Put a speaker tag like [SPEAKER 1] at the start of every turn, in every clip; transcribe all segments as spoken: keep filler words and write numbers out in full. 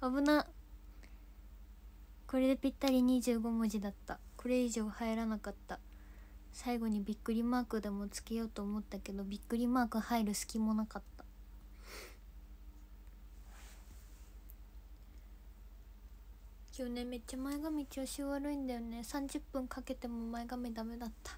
[SPEAKER 1] 危な。これでぴったりにじゅうごもじだった。これ以上入らなかった。最後にびっくりマークでもつけようと思ったけど、びっくりマーク入る隙もなかった。今日ねめっちゃ前髪調子悪いんだよね。さんじゅっぷんかけても前髪ダメだった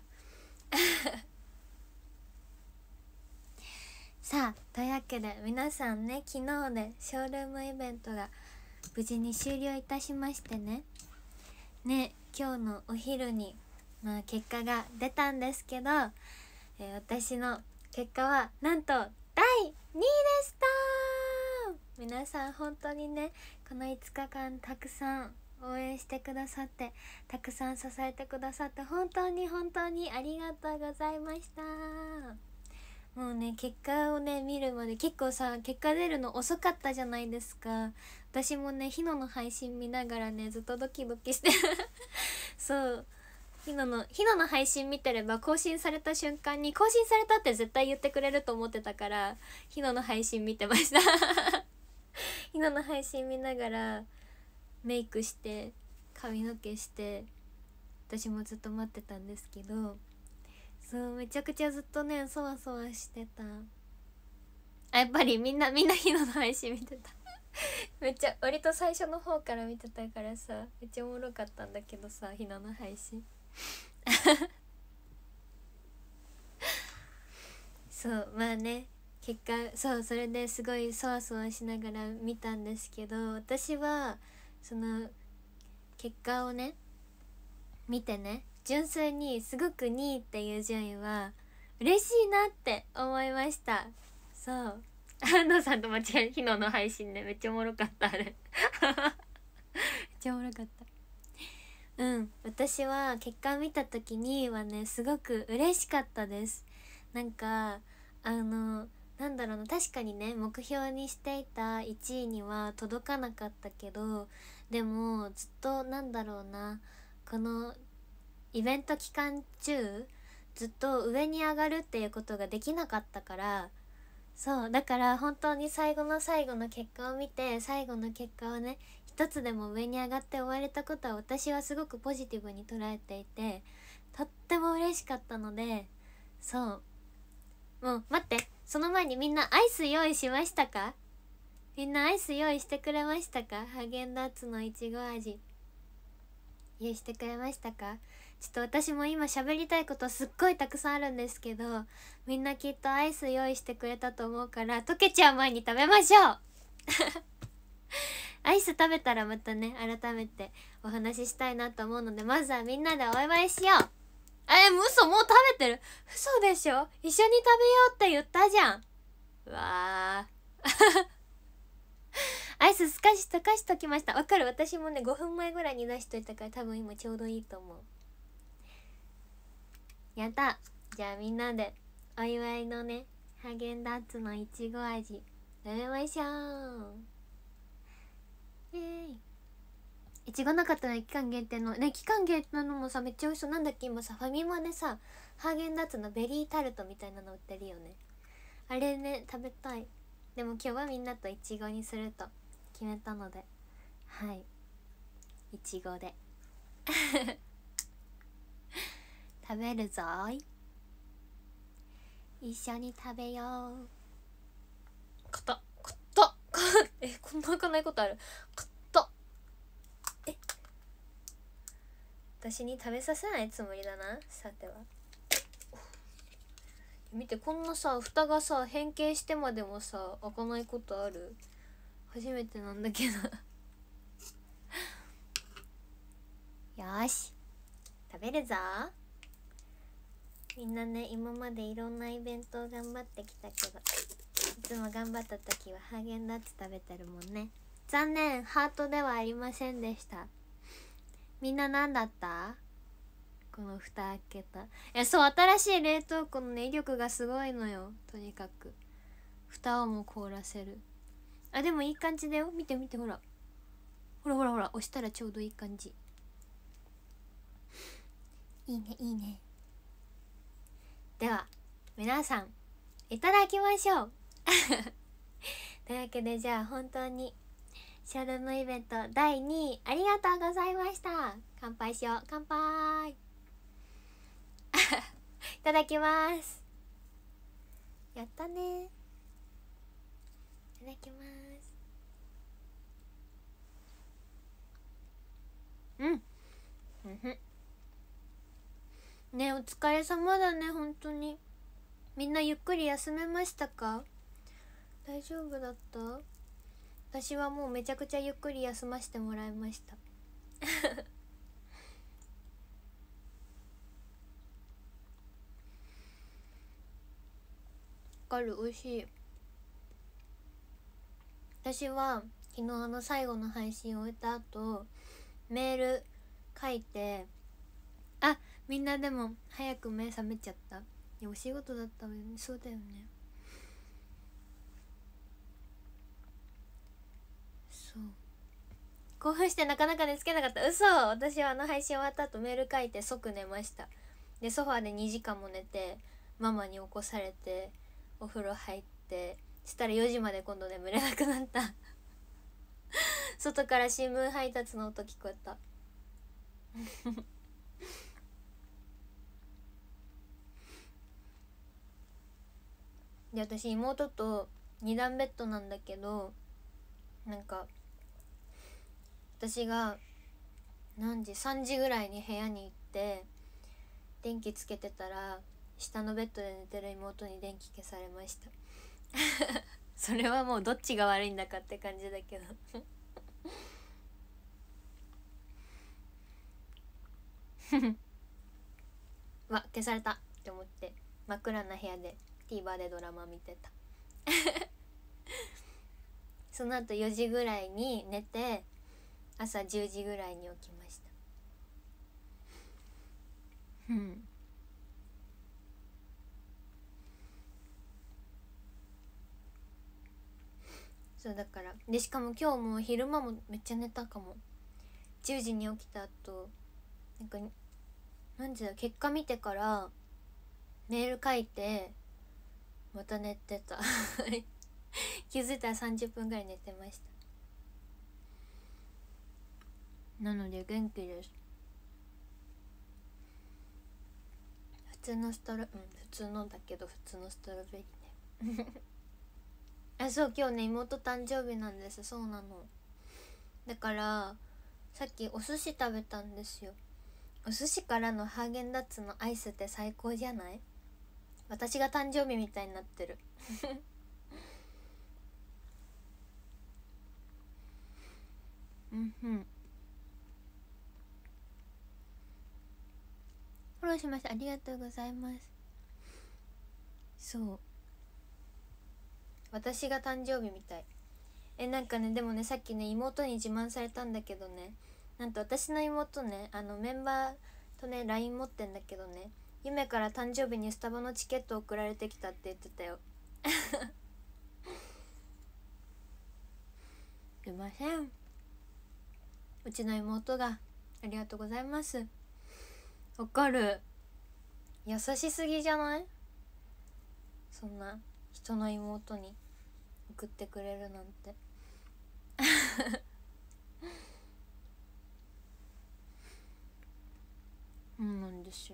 [SPEAKER 1] さあというわけで皆さんね、昨日でショールームイベントが無事に終了いたしましてねね今日のお昼にまあ結果が出たんですけど、えー、私の結果はなんとだいにいでした。皆さん本当にねこのいつかかんたくさん応援してくださって、たくさん支えてくださって本当に本当にありがとうございました。もうね結果をね見るまで結構さ、結果出るの遅かったじゃないですか。私もねひのの配信見ながらねずっとドキドキしてそうひののひのの配信見てれば更新された瞬間に更新されたって絶対言ってくれると思ってたからひのの配信見てましたひのの配信見ながらメイクして髪の毛して私もずっと待ってたんですけど、そうめちゃくちゃずっとねそわそわしてた。あやっぱりみんなみんなひのの配信見てためっちゃ割と最初の方から見てたからさめっちゃおもろかったんだけどさ、ひなの配信そうまあね結果そうそれですごいそわそわしながら見たんですけど、私はその結果をね見てね純粋にすごくにいっていう順位は嬉しいなって思いました。そう安藤さんと間違いひのの配信ねめっちゃおもろかったあれめっちゃおもろかった。うん私は結果見た時にはねすごく嬉しかったです。なんかあのなんだろうな、確かにね目標にしていたいちいには届かなかったけど、でもずっとなんだろうな、このイベント期間中ずっと上に上がるっていうことができなかったから、そうだから本当に最後の最後の結果を見て、最後の結果をね一つでも上に上がって終われたことは私はすごくポジティブに捉えていて、とっても嬉しかったので、そうもう待って、その前にみんなアイス用意しましたか？みんなアイス用意してくれましたか？ハーゲンダッツのいちご味用意してくれましたか？ちょっと私も今喋りたいことすっごいたくさんあるんですけど、みんなきっとアイス用意してくれたと思うから溶けちゃう前に食べましょうアイス食べたらまたね改めてお話ししたいなと思うので、まずはみんなでお祝いしよう。あれ嘘、もう食べてる？嘘でしょ？一緒に食べようって言ったじゃん。うわーアイスすかし溶かしときました。わかる、私もねごふんまえぐらいに出しといたから多分今ちょうどいいと思う。やった。じゃあみんなでお祝いのねハーゲンダッツのいちご味食べましょう。イエーイ。いちごなかったら期間限定のね、期間限定のもさめっちゃ美味しそう。なんだっけ今さファミマでさハーゲンダッツのベリータルトみたいなの売ってるよね。あれね食べたい。でも今日はみんなといちごにすると決めたので、はいいちごで食べるぞーい。一緒に食べよう。かたかたえこんな開かないことある？かたえ私に食べさせないつもりだな。さては見て、こんなさ蓋がさ変形してまでもさ開かないことある？初めてなんだけどよーし食べるぞ。みんなね今までいろんなイベントを頑張ってきたけど、いつも頑張った時はハーゲンダッツ食べてるもんね。残念、ハートではありませんでした。みんな何だった？この蓋開けた。えそう新しい冷凍庫のね威力がすごいのよ。とにかく蓋をも凍らせる。あでもいい感じだよ。見て見て、ほらほらほらほら、押したらちょうどいい感じ。いいねいいね。では皆さんいただきましょうというわけで、じゃあ本当にショールームイベントだいにいありがとうございました。乾杯しよう。乾杯いただきます。やったね。いただきます。うん。うんね、お疲れ様だね。本当にみんなゆっくり休めましたか？大丈夫だった？私はもうめちゃくちゃゆっくり休ませてもらいましたわかる、美味しい。私は昨日あの最後の配信を終えた後メール書いて、あ、みんなでも早く目覚めちゃった。いやお仕事だったわよね。そうだよね。そう興奮してなかなか寝つけなかった。嘘。私はあの配信終わった後メール書いて即寝ました。でソファーでにじかんも寝てママに起こされてお風呂入ってしたらよじまで今度眠れなくなった外から新聞配達の音聞こえたで私妹とにだんベッドなんだけど、なんか私が何時さんじぐらいに部屋に行って電気つけてたら下のベッドで寝てる妹に電気消されましたそれはもうどっちが悪いんだかって感じだけどわ、消されたって思って真っ暗な部屋で TVer でドラマ見てたその後よじぐらいに寝て朝じゅうじぐらいに起きました。うんそうだからで、しかも今日も昼間もめっちゃ寝たかも。じゅうじに起きた後なんか何時だ、結果見てからメール書いてまた寝てた気づいたらさんじゅっぷんぐらい寝てました。なので元気です。普通のストロうん普通のだけど普通のストロベリーねあ、そう今日ね妹誕生日なんです。そうなの。だからさっきお寿司食べたんですよ。お寿司からのハーゲンダッツのアイスって最高じゃない？私が誕生日みたいになってるうんうん。フォローしました。ありがとうございます。そう私が誕生日みたい。えなんかねでもねさっきね妹に自慢されたんだけどね、なんと私の妹ねあのメンバーとね ライン 持ってんだけどね、夢から誕生日にスタバのチケット送られてきたって言ってたよすいません、うちの妹が。ありがとうございます。わかる、優しすぎじゃない？そんな人の妹に送ってくれるなんてうんなんですよ。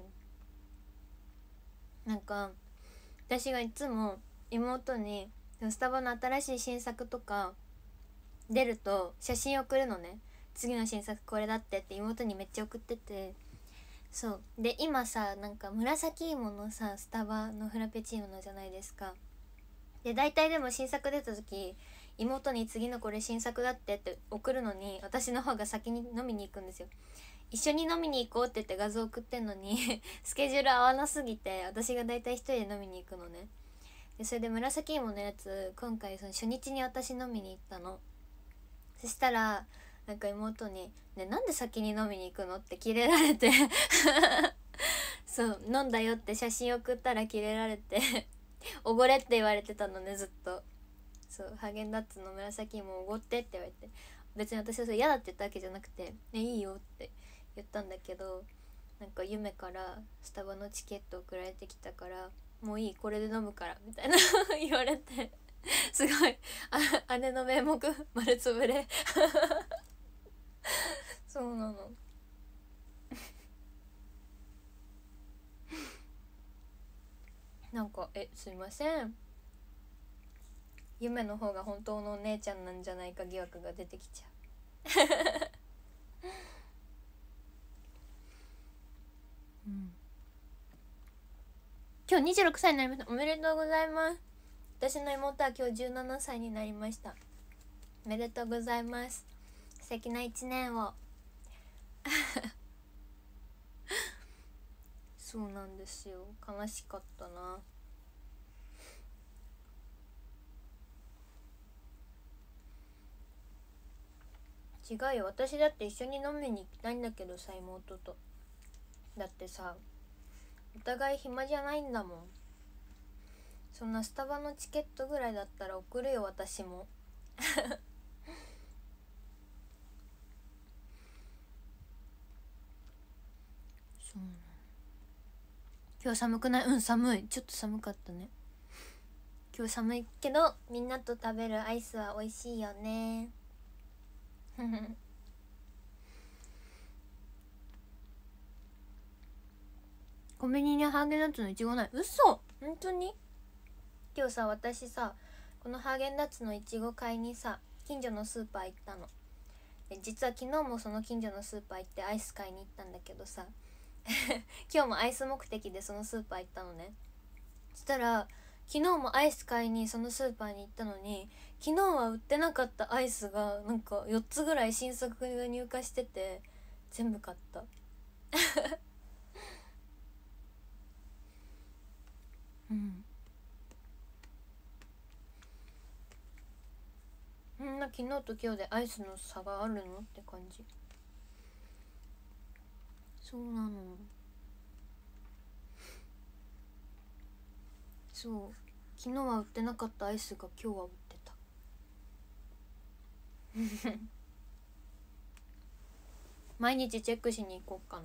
[SPEAKER 1] なんか私がいつも妹にスタバの新しい新作とか出ると写真送るのね。次の新作これだってって妹にめっちゃ送ってて、そうで今さなんか紫芋のさスタバのフラペチーノのじゃないですか。で大体でも新作出た時妹に次のこれ新作だってって送るのに私の方が先に飲みに行くんですよ。一緒に飲みに行こうって言って画像送ってんのにスケジュール合わなすぎて私が大体一人で飲みに行くのね。でそれで紫芋のやつ今回その初日に私飲みに行ったの。そしたらなんか妹に「ねなんで先に飲みに行くの?」ってキレられてそう飲んだよって写真送ったらキレられておごれって言われてたのねずっと。そうハーゲンダッツの紫芋おごってって言われて、別に私はそれ嫌だって言ったわけじゃなくて「ねいいよ」って言ったんだけど、なんか夢からスタバのチケット送られてきたから「もういいこれで飲むから」みたいな言われてすごいあ姉の名目丸つぶれそうなのなんかえすいません、夢の方が本当のお姉ちゃんなんじゃないか疑惑が出てきちゃううん、今日にじゅうろくさいになりました。おめでとうございます。私の妹は今日じゅうななさいになりました。おめでとうございます。素敵な一年をそうなんですよ、悲しかったな。違うよ、私だって一緒に飲みに行きたいんだけどさ、妹と。だってさお互い暇じゃないんだもん。そんなスタバのチケットぐらいだったら送るよ私もそうなの。今日寒くない？うん寒い、ちょっと寒かったね。今日寒いけどみんなと食べるアイスは美味しいよねコンビニにハーゲンダッツのいちごない。嘘？本当に？今日さ私さこのハーゲンダッツのいちご買いにさ近所のスーパー行ったの。で実は昨日もその近所のスーパー行ってアイス買いに行ったんだけどさ今日もアイス目的でそのスーパー行ったのね。そしたら昨日もアイス買いにそのスーパーに行ったのに、昨日は売ってなかったアイスがなんかよっつぐらい新作が入荷してて全部買ったうんそんな昨日と今日でアイスの差があるのって感じ。そうなの。そう昨日は売ってなかったアイスが今日は売ってた毎日チェックしに行こうかな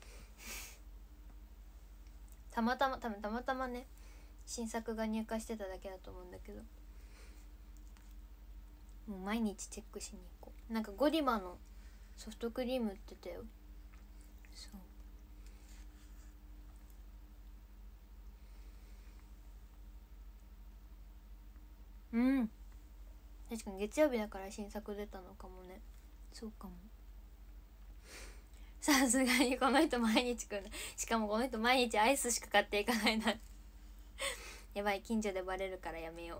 [SPEAKER 1] たまたま多分たまたまね新作が入荷してただけだと思うんだけど、もう毎日チェックしに行こう。なんかゴディバのソフトクリーム売ってたよ。そううん確かに月曜日だから新作出たのかもね。そうかも。さすがにこの人毎日来る。しかもこの人毎日アイスしか買っていかないなやばい、近所でバレるからやめよ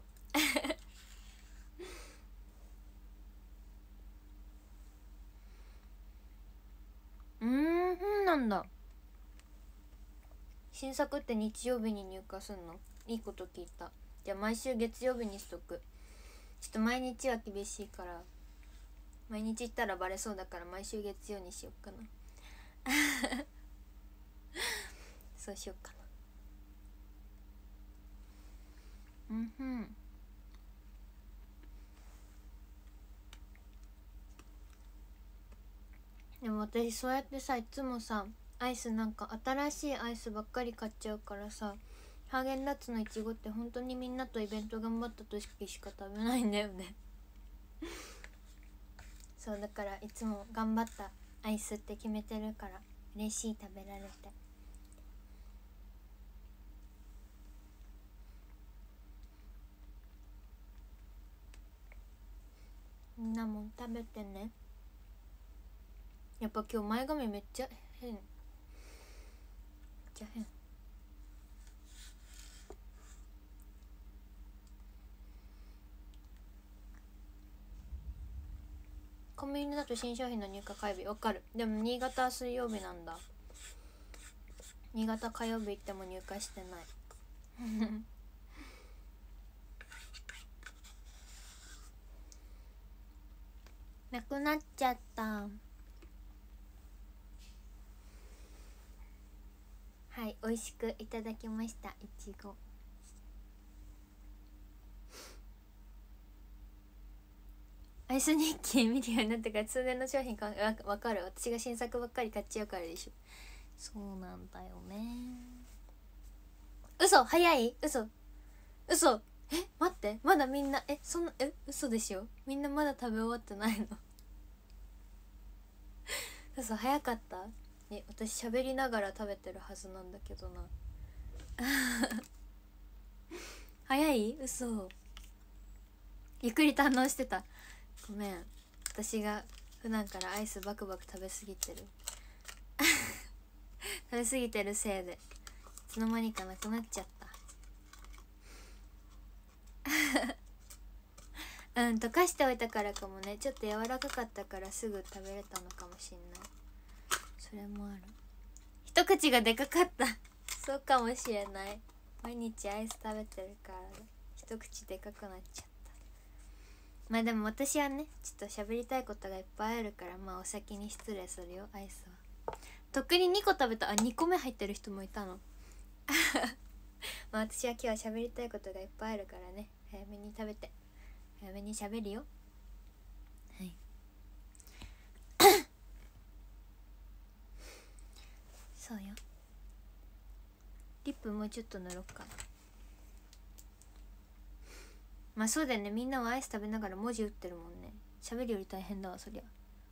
[SPEAKER 1] ううーんそうなんだ。新作って日曜日に入荷すんの？いいこと聞いた。じゃあ毎週月曜日にしとく。ちょっと毎日は厳しいから、毎日行ったらバレそうだから毎週月曜にしよっかなそうしよっかな。うんふん。でも私そうやってさいつもさアイスなんか新しいアイスばっかり買っちゃうからさ、ハーゲンダッツのいちごって本当にみんなとイベント頑張った時しか食べないんだよねそうだからいつも頑張ったアイスって決めてるから嬉しい、食べられて。みんなも食べてね。やっぱ今日前髪めっちゃ変、めっちゃ変。コンビニだと新商品の入荷火曜日。わかる。でも新潟は水曜日なんだ。新潟火曜日行っても入荷してないなくなっちゃった。はい、美味しくいただきました。いちごアイス日記見るようになってから通年の商品かわかる。私が新作ばっかり買っちゃうからでしょ。そうなんだよね。嘘早い嘘嘘え待って、まだみんな、えそんな、え嘘でしょ、みんなまだ食べ終わってないのそうそう、早かった。え私喋りながら食べてるはずなんだけどな早い、嘘、ゆっくり堪能してた。ごめん、私が普段からアイスバクバク食べ過ぎてる食べ過ぎてるせいでいつの間にかなくなっちゃったうん、溶かしておいたからかもね。ちょっと柔らかかったからすぐ食べれたのかもしんない。それもある。一口がでかかったそうかもしれない。毎日アイス食べてるから一口でかくなっちゃった。まあでも私はねちょっと喋りたいことがいっぱいあるから、まあお先に失礼するよ。アイスはとっくににこ食べた。あ、にこめ入ってる人もいたのまあ私は今日は喋りたいことがいっぱいあるからね、早めに食べて早めに喋るよ。はいそうよ。リップもうちょっと塗ろっかな。まあそうだよね、みんなはアイス食べながら文字打ってるもんね。喋るより大変だわそりゃ。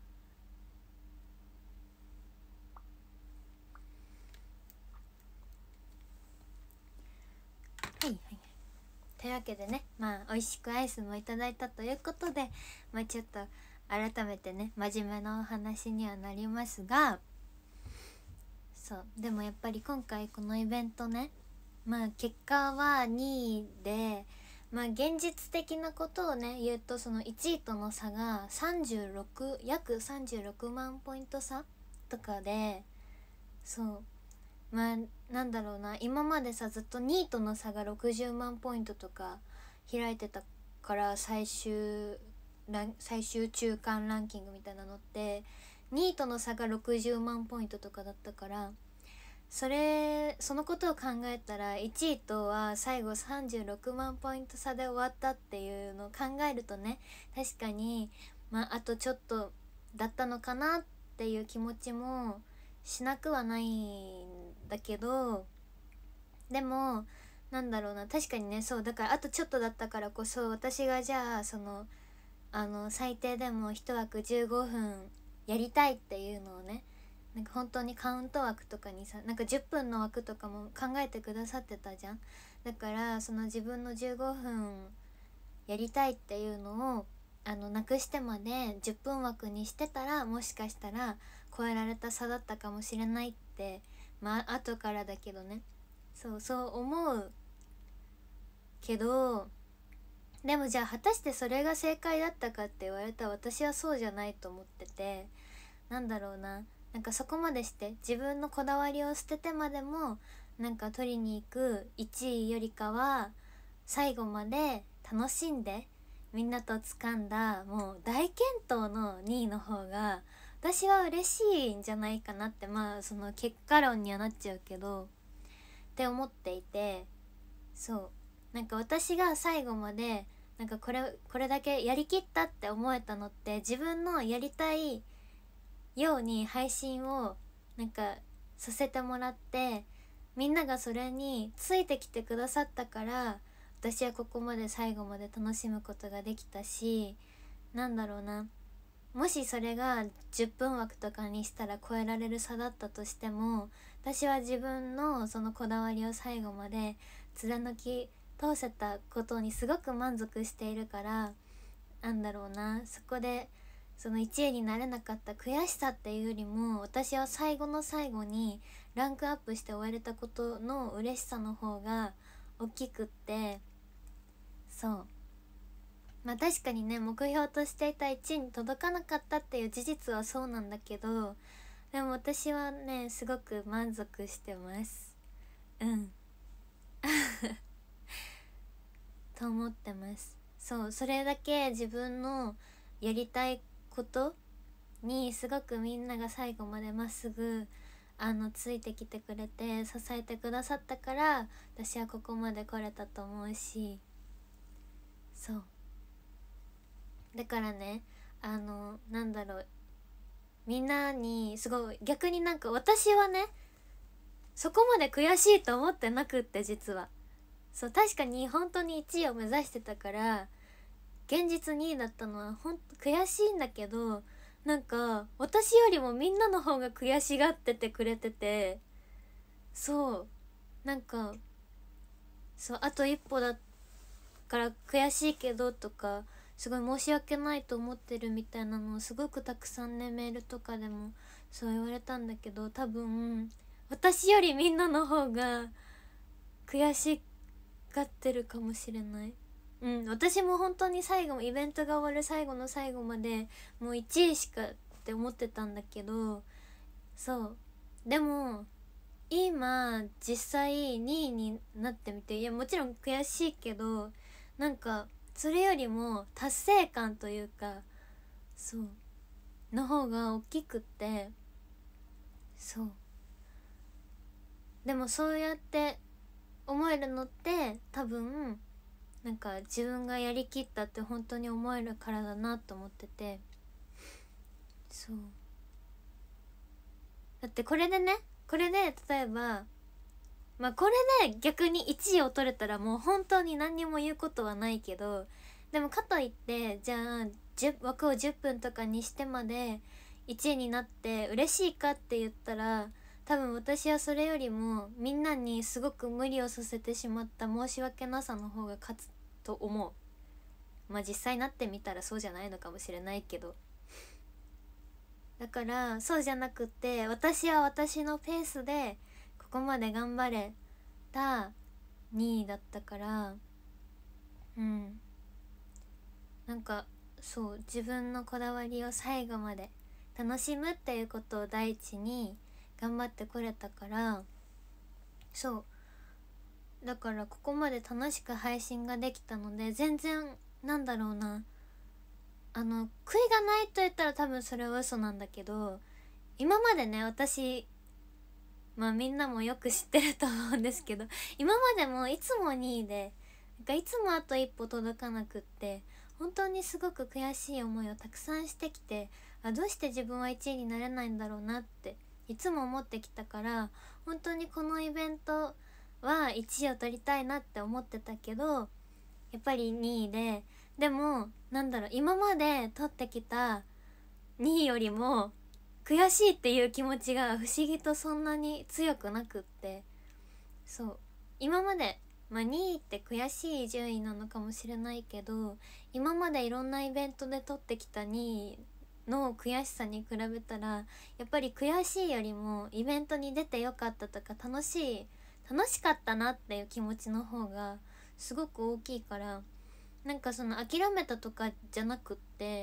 [SPEAKER 1] はいはい。というわけでね、まあ美味しくアイスもいただいたということで、まあちょっと改めてね真面目なお話にはなりますが、そうでもやっぱり今回このイベントね、まあ結果はにいで、まあ現実的なことをね言うと、そのいちいとの差がさんじゅうろく約さんじゅうろくまんポイント差とかで、そうまあなんだろうな、今までさずっとにいとの差がろくじゅうまんポイントとか開いてたから、最終ラン最終中間ランキングみたいなのってにいとの差がろくじゅうまんポイントとかだったから、それそのことを考えたらいちいとは最後さんじゅうろくまんポイント差で終わったっていうのを考えるとね、確かにまああとちょっとだったのかなっていう気持ちもしなくはないんだけど、でもなんだろうな、確かにね、そうだからあとちょっとだったからこそ、私がじゃあそのあの最低でもいち枠じゅうごふんやりたいっていうのをね、なんか本当にカウント枠とかにさ、なんかじゅっぷんの枠とかも考えてくださってたじゃん。だからその自分のじゅうごふんやりたいっていうのをあのなくしてまでじゅっぷん枠にしてたら、もしかしたら超えられた差だったかもしれないって、まあ後からだけどね、そうそう思うけど、でもじゃあ果たしてそれが正解だったかって言われたら私はそうじゃないと思ってて、なんだろうな、なんかそこまでして自分のこだわりを捨ててまでもなんか取りに行くいちいよりかは、最後まで楽しんでみんなと掴んだもう大健闘のにいの方が私は嬉しいんじゃないかなって、まあその結果論にはなっちゃうけどって思っていて、そうなんか私が最後までなんかこれこれだけやりきったって思えたのって、自分のやりたいように配信をなんかさせてもらって、みんながそれについてきてくださったから、私はここまで最後まで楽しむことができたし、なんだろうな、もしそれがじゅっぷん枠とかにしたら超えられる差だったとしても、私は自分のそのこだわりを最後まで貫き通せたことにすごく満足しているから、なんだろうな、そこでそのいちいになれなかった悔しさっていうよりも、私は最後の最後にランクアップして終われたことの嬉しさの方が大きくって、そうまあ確かにね、目標としていたいちいに届かなかったっていう事実はそうなんだけど、でも私はねすごく満足してます。うんと思ってます。そうそれだけ自分のやりたいことにすごくみんなが最後までまっすぐあのついてきてくれて支えてくださったから、私はここまで来れたと思うし、そうだからね、あのなんだろう、みんなにすごい逆になんか私はねそこまで悔しいと思ってなくって、実はそう確かに本当にいちいを目指してたから現実にいだったのはほんと悔しいんだけど、なんか私よりもみんなの方が悔しがっててくれてて、そうなんかそうあと一歩だから悔しいけどとかすごい申し訳ないと思ってるみたいなのをすごくたくさんねメールとかでもそう言われたんだけど、多分私よりみんなの方が悔しがってるかもしれない。うん、私も本当に最後イベントが終わる最後の最後までもういちいしかって思ってたんだけど、そうでも今実際にいになってみて、いやもちろん悔しいけどなんかそれよりも達成感というかそうの方が大きくって、そうでもそうやって思えるのって多分なんか自分がやりきったって本当に思えるからだなと思ってて、そうだってこれでねこれで例えばまあこれで逆にいちいを取れたらもう本当に何にも言うことはないけど、でもかといってじゃあじゅ枠をじゅっぷんとかにしてまでいちいになって嬉しいかって言ったら、多分私はそれよりもみんなにすごく無理をさせてしまった申し訳なさの方が勝つと思う。まあ実際なってみたらそうじゃないのかもしれないけど、だからそうじゃなくって私は私のペースでここまで頑張れたにいだったから、うんなんかそう自分のこだわりを最後まで楽しむっていうことを第一に頑張ってこれたから、そうだからここまで楽しく配信ができたので、全然なんだろうな、あの悔いがないと言ったら多分それは嘘なんだけど、今までね私まあみんなもよく知ってると思うんですけど、今までもいつもにいでなんかいつもあと一歩届かなくって、本当にすごく悔しい思いをたくさんしてきて、あどうして自分はいちいになれないんだろうなっていつも思ってきたから、本当にこのイベントはいちいを取りたいなって思ってたけどやっぱりにいで、でもなんだろう今まで取ってきたにいよりも悔しいっていう気持ちが不思議とそんなに強くなくって、そう今までまあにいって悔しい順位なのかもしれないけど、今までいろんなイベントで取ってきたにいの悔しさに比べたらやっぱり悔しいよりもイベントに出てよかったとか楽しい楽しかったなっていう気持ちの方がすごく大きいから、なんかその諦めたとかじゃなくって、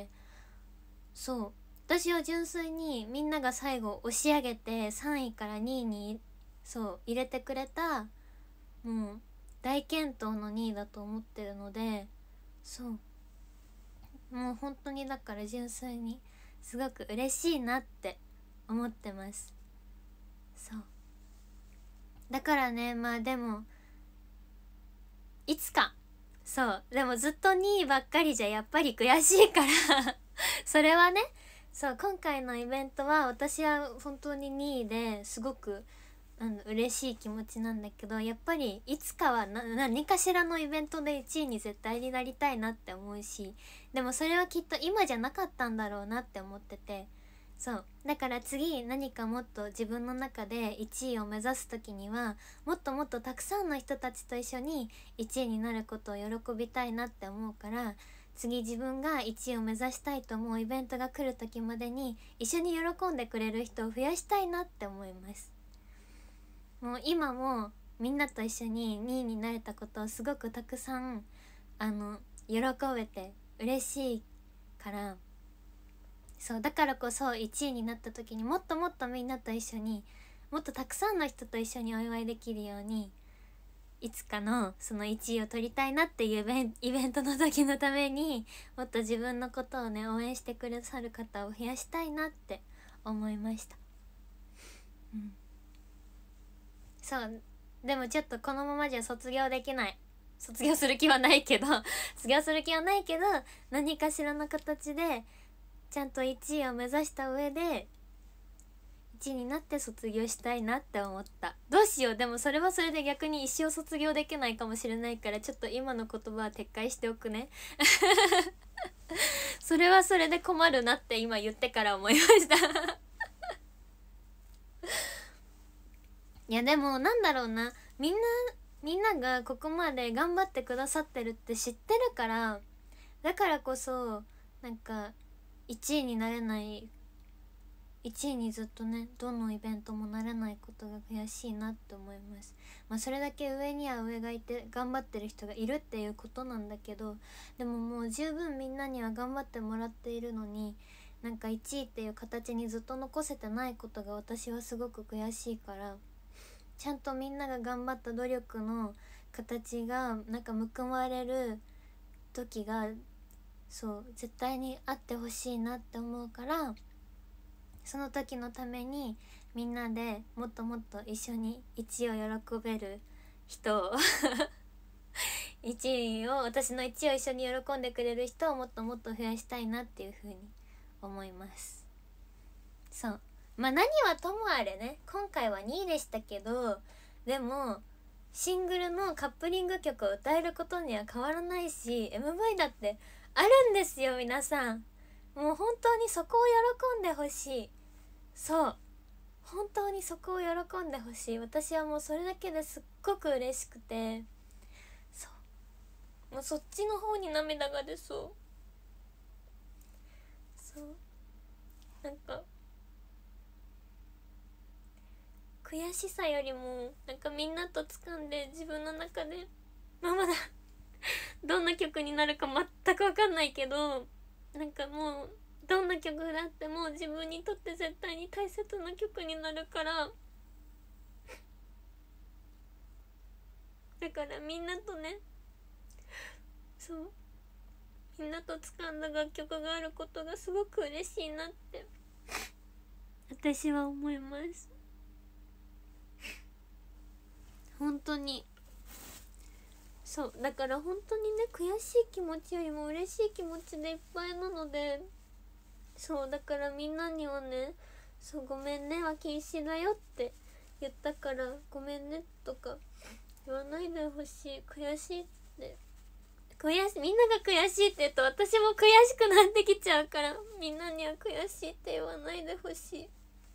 [SPEAKER 1] そう私は純粋にみんなが最後押し上げてさんいからにいにそう入れてくれたもう大健闘のにいだと思ってるので、そうもう本当にだから純粋にすごく嬉しいなって思ってます。そうだからねまあでもいつかそうでもずっとにいばっかりじゃやっぱり悔しいからそれはね、そう今回のイベントは私は本当ににいですごくあの嬉しい気持ちなんだけど、やっぱりいつかはな何かしらのイベントでいちいに絶対になりたいなって思うし、でもそれはきっと今じゃなかったんだろうなって思ってて、そうだから次何かもっと自分の中でいちいを目指す時にはもっともっとたくさんの人たちと一緒にいちいになることを喜びたいなって思うから、次自分がいちいを目指したいと思うイベントが来る時までに一緒に喜んでくれる人を増やしたいなって思います。もう今もみんなと一緒ににいになれたことをすごくたくさんあの喜べて嬉しいから、そうだからこそいちいになった時にもっともっとみんなと一緒にもっとたくさんの人と一緒にお祝いできるように、いつかのそのいちいを取りたいなっていうイベンイベントの時のためにもっと自分のことをね応援してくださる方を増やしたいなって思いました。うんそうでもちょっとこのままじゃ卒業できない、卒業する気はないけど卒業する気はないけど何かしらの形でちゃんといちいを目指した上でいちいになって卒業したいなって思った。どうしよう、でもそれはそれで逆に一生卒業できないかもしれないから、ちょっと今の言葉は撤回しておくねそれはそれで困るなって今言ってから思いましたいやでもなんだろうな、みんなみんながここまで頑張ってくださってるって知ってるから、だからこそなんかいちいになれない、いちいにずっとねどのイベントもなれないことが悔しいなって思います。まあそれだけ上には上がいて頑張ってる人がいるっていうことなんだけど、でももう十分みんなには頑張ってもらっているのに、なんかいちいっていう形にずっと残せてないことが私はすごく悔しいから、ちゃんとみんなが頑張った努力の形がなんか報われる時がそう絶対にあってほしいなって思うから、その時のためにみんなでもっともっと一緒にいちいを喜べる人をいちいを私のいちいを一緒に喜んでくれる人をもっともっと増やしたいなっていう風に思います。そう、まあ何はともあれね、今回はにいでしたけど、でもシングルのカップリング曲を歌えることには変わらないし、 エムブイ だってあるんですよ皆さん。もう本当にそこを喜んでほしい。そう本当にそこを喜んでほしい。私はもうそれだけですっごく嬉しくて、そうもうそっちの方に涙が出そう。そうなんか悔しさよりもなんかみんなと掴んで自分の中で、まあまだどんな曲になるか全く分かんないけど、なんかもうどんな曲だってもう自分にとって絶対に大切な曲になるからだからみんなとね、そうみんなと掴んだ楽曲があることがすごく嬉しいなって私は思います。本当にそうだから本当にね、悔しい気持ちよりも嬉しい気持ちでいっぱいなので、そうだからみんなにはね、そうごめんねは禁止だよって言ったから、ごめんねとか言わないでほしい。悔しいって悔しみんなが悔しいって言うと私も悔しくなってきちゃうから、みんなには悔しいって言わないでほしい。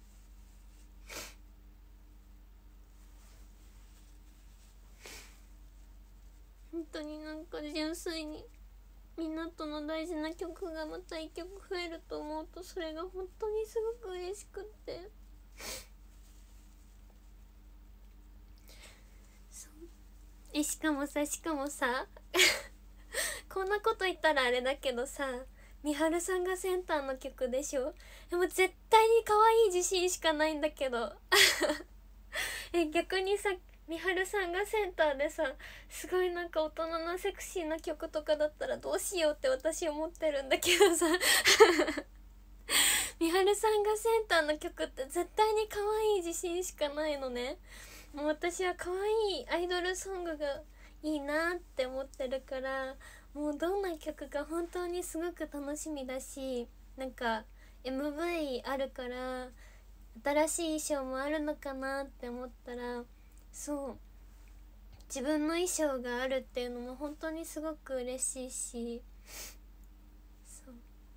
[SPEAKER 1] 本当になんか純粋にみんなとの大事な曲がまたいっきょく増えると思うと、それが本当にすごく嬉しくってそうえしかもさしかもさこんなこと言ったらあれだけどさ、みはるさんがセンターの曲でしょ。でも絶対に可愛い自信しかないんだけどえ逆にさみはるさんがセンターでさ、すごいなんか大人なセクシーな曲とかだったらどうしようって私思ってるんだけどさみはるさんがセンターの曲って絶対に可愛い自信しかないのね。もう私は可愛いアイドルソングがいいなって思ってるから、もうどんな曲か本当にすごく楽しみだし、なんか エムブイ あるから新しい衣装もあるのかなって思ったら、そう自分の衣装があるっていうのも本当にすごく嬉しいし、そう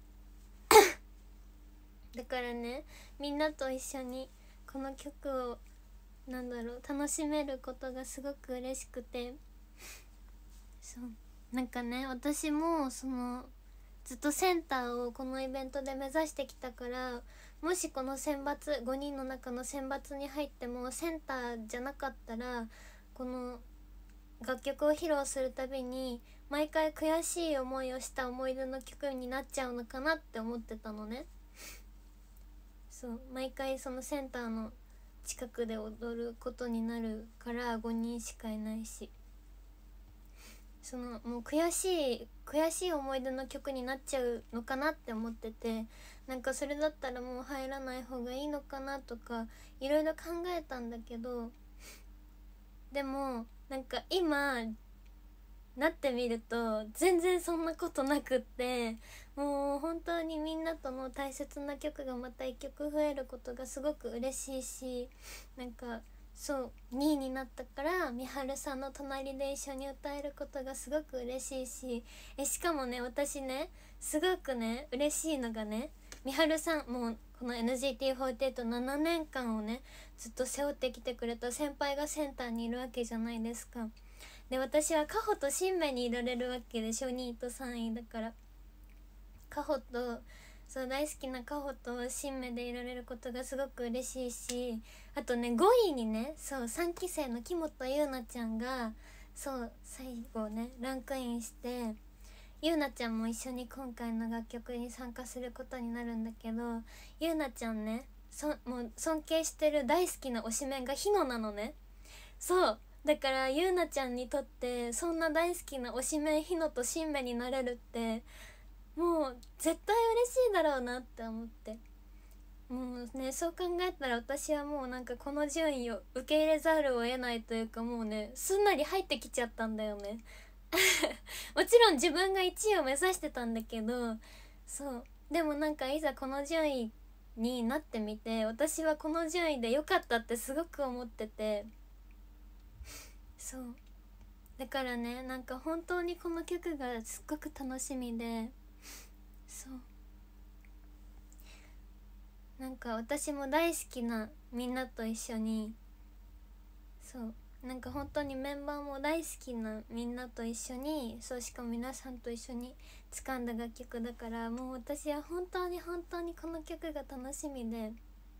[SPEAKER 1] だからね、みんなと一緒にこの曲をなんだろう楽しめることがすごく嬉しくて、そうなんかね私もそのずっとセンターをこのイベントで目指してきたから、もしこの選抜ごにんの中の選抜に入ってもセンターじゃなかったら、この楽曲を披露するたびに毎回悔しい思いをした思い出の曲になっちゃうのかなって思ってたのね。そう毎回そのセンターの近くで踊ることになるからごにんしかいないし、そのもう悔しい悔しい思い出の曲になっちゃうのかなって思ってて、なんかそれだったらもう入らない方がいいのかなとかいろいろ考えたんだけど、でもなんか今なってみると全然そんなことなくって、もう本当にみんなとの大切な曲がまたいっきょく増えることがすごく嬉しいし、なんかそうにいになったからみはるさんの隣で一緒に歌えることがすごく嬉しいし、えしかもね私ねすごくね嬉しいのがね、みはるさんもうこの エヌジーティーフォーティーエイトななねんかんをねずっと背負ってきてくれた先輩がセンターにいるわけじゃないですか。で私はカホとシンメにいられるわけでしょ、にいとさんいだから、カホとそう大好きなカホとシンメでいられることがすごく嬉しいし、あとねごいにねそうさんきせいの木本ゆうなちゃんがそう最後ねランクインして、ゆうなちゃんも一緒に今回の楽曲に参加することになるんだけど、ゆうなちゃんねそもう尊敬してる大好きな推しメンがヒノなのね。そうだからゆうなちゃんにとってそんな大好きな推しメンヒノとシンメになれるってもう絶対嬉しいだろうなって思って、もうねそう考えたら私はもうなんかこの順位を受け入れざるを得ないというか、もうねすんなり入ってきちゃったんだよねもちろん自分がいちいを目指してたんだけど、そうでもなんかいざこの順位になってみて、私はこの順位で良かったってすごく思ってて、そうだからねなんか本当にこの曲がすっごく楽しみで、そうなんか私も大好きなみんなと一緒に、そうなんか本当にメンバーも大好きなみんなと一緒に、そうしかも皆さんと一緒に掴んだ楽曲だから、もう私は本当に本当にこの曲が楽しみで、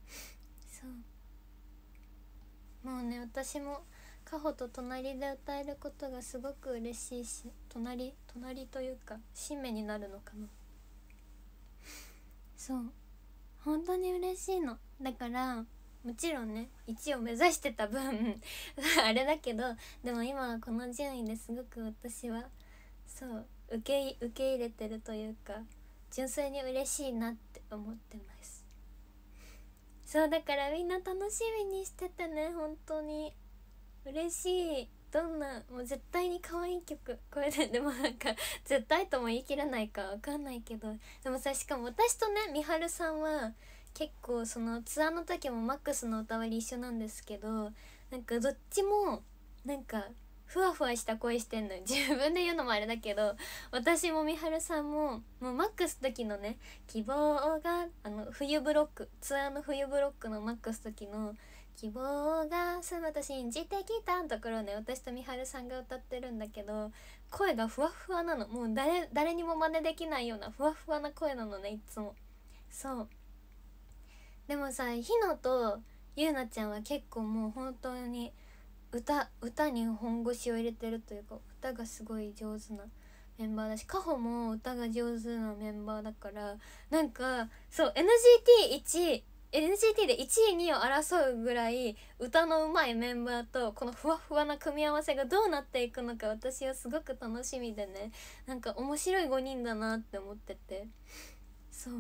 [SPEAKER 1] そうもうね私もカホと隣で歌えることがすごく嬉しいし、隣隣というか新芽になるのかな、そう本当に嬉しいのだから、もちろんねいちを目指してた分あれだけど、でも今はこの順位ですごく私はそう受け受け入れてるというか、純粋に嬉しいなって思ってます。そうだからみんな楽しみにしててね、本当に嬉しい。どんなもう絶対に可愛い曲これで、でもなんか絶対とも言い切れないかわかんないけど、でもさしかも私とねみはるさんは結構そのツアーの時もマックスの歌割り一緒なんですけど、なんかどっちもなんかふわふわした声してんのよ。自分で言うのもあれだけど、私もみはるさんももうマックス時のね希望があの冬ブロックツアーの冬ブロックのマックス時の希望が住むと信じてきたところをね私とみはるさんが歌ってるんだけど、声がふわふわなの。もう誰誰にも真似できないようなふわふわな声なのねいつも。そうでもさひのとゆうなちゃんは結構もう本当に歌歌に本腰を入れてるというか、歌がすごい上手なメンバーだし、カホも歌が上手なメンバーだから、なんかそう エヌジーティーいちエヌジーティー でいちいにいを争うぐらい歌の上手いメンバーとこのふわふわな組み合わせがどうなっていくのか私はすごく楽しみでね、なんか面白いごにんだなって思ってて、そう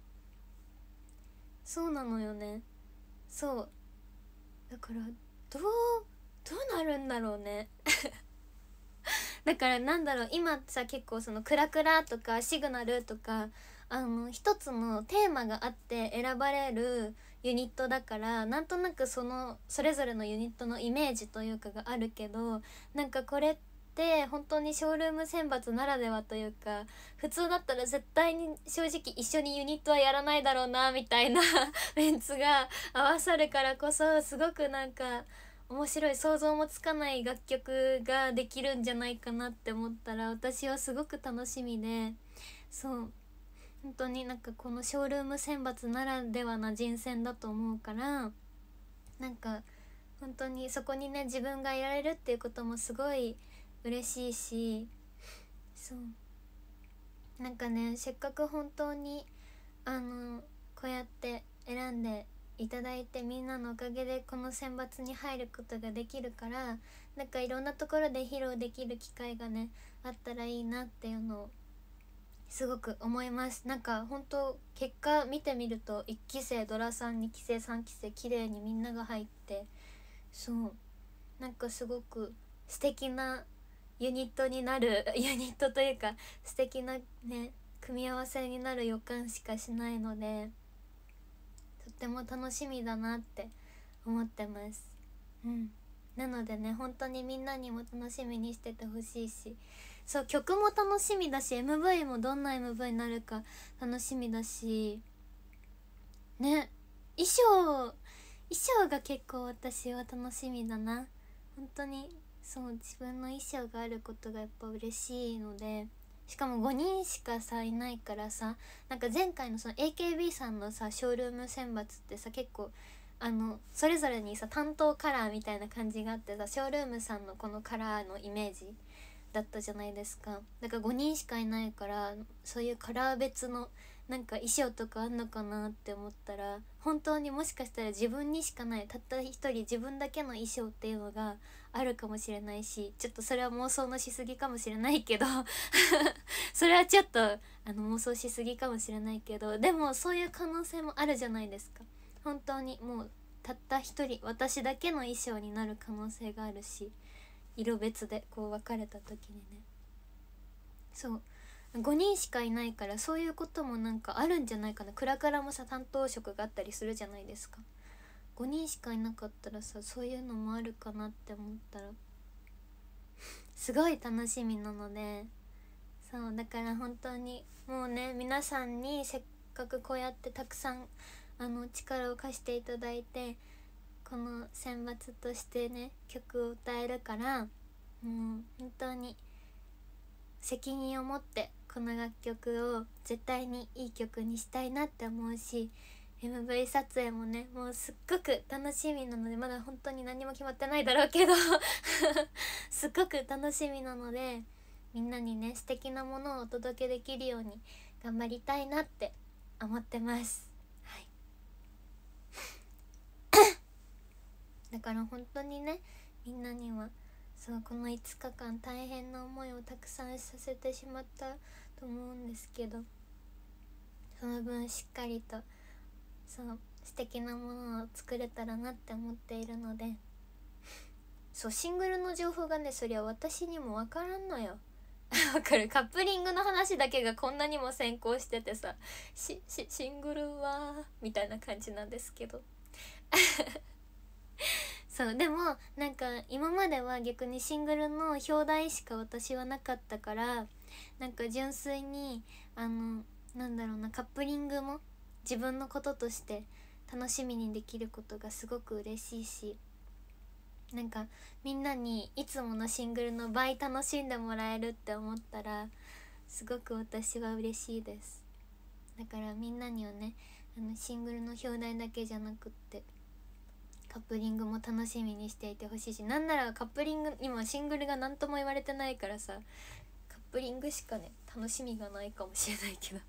[SPEAKER 1] そうなのよね。そうだからどうどうなるんだろうねだからなんだろう、今さ結構そのクラクラとかシグナルとかあの一つのテーマがあって選ばれるユニットだから、なんとなくそのそれぞれのユニットのイメージというかがあるけど、なんかこれって本当にショールーム選抜ならではというか、普通だったら絶対に正直一緒にユニットはやらないだろうなみたいなメンツが合わさるからこそ、すごくなんか面白い、想像もつかない楽曲ができるんじゃないかなって思ったら私はすごく楽しみで、そう本当になんかこのショールーム選抜ならではな人選だと思うから、なんか本当にそこにね自分がいられるっていうこともすごい嬉しいし、そうなんかねせっかく本当にあのこうやって選んでいただいて、みんなのおかげでこの選抜に入ることができるから、なんかいろんなところで披露できる機会がねあったらいいなっていうのをすごく思います。なんか本当結果見てみるといっきせいドラさん、にきせいさんきせい綺麗にみんなが入って、そうなんかすごく素敵なユニットになるユニットというか素敵なね組み合わせになる予感しかしないので、とっても楽しみだなって思ってます。うん、なのでね本当にみんなにも楽しみにしててほしいし、そう曲も楽しみだし エムブイ もどんな エムブイ になるか楽しみだしね、衣装衣装が結構私は楽しみだな。本当にそう自分の衣装があることがやっぱ嬉しいので、しかもごにんしかさいないからさ、なんか前回のその エーケービー さんのさショールーム選抜ってさ結構あのそれぞれにさ担当カラーみたいな感じがあってさ、ショールームさんのこのカラーのイメージだったじゃないですか。だからごにんしかいないからそういうカラー別のなんか衣装とかあんのかなって思ったら、本当にもしかしたら自分にしかないたった一人自分だけの衣装っていうのがあるかもしれないし、ちょっとそれは妄想のしすぎかもしれないけどそれはちょっとあの妄想しすぎかもしれないけど、でもそういう可能性もあるじゃないですか。本当にもうたった一人私だけの衣装になる可能性があるし、色別でこう分かれた時にね、そうごにんしかいないからそういうこともなんかあるんじゃないかな。クラクラもさ担当職があったりするじゃないですか。ごにんしかいなかったらさそういうのもあるかなって思ったらすごい楽しみなので、そうだから本当にもうね皆さんにせっかくこうやってたくさんあの力を貸していただいてこの選抜としてね曲を歌えるから、もう本当に責任を持ってこの楽曲を絶対にいい曲にしたいなって思うし、 エムブイ 撮影もねもうすっごく楽しみなので、まだ本当に何も決まってないだろうけどすっごく楽しみなので、みんなにね素敵なものをお届けできるように頑張りたいなって思ってます。はいだから本当にねみんなにはそうこのいつかかん大変な思いをたくさんさせてしまったと思うんですけど、その分しっかりとそう素敵なものを作れたらなって思っているので、そうシングルの情報がねそりゃ私にも分からんのよわかる。カップリングの話だけがこんなにも先行しててさ、ししシングルはみたいな感じなんですけどそうでもなんか今までは逆にシングルの表題しか私はなかったから、なんか純粋にあのなんだろうなカップリングも自分のこととして楽しみにできることがすごく嬉しいし、なんかみんなにいつものシングルの倍楽しんでもらえるって思ったらすごく私は嬉しいです。だからみんなにはねあのシングルの表題だけじゃなくってカップリングも楽しみにしていてほしいし、なんならカップリング今シングルが何とも言われてないからさカップリングしかね楽しみがないかもしれないけど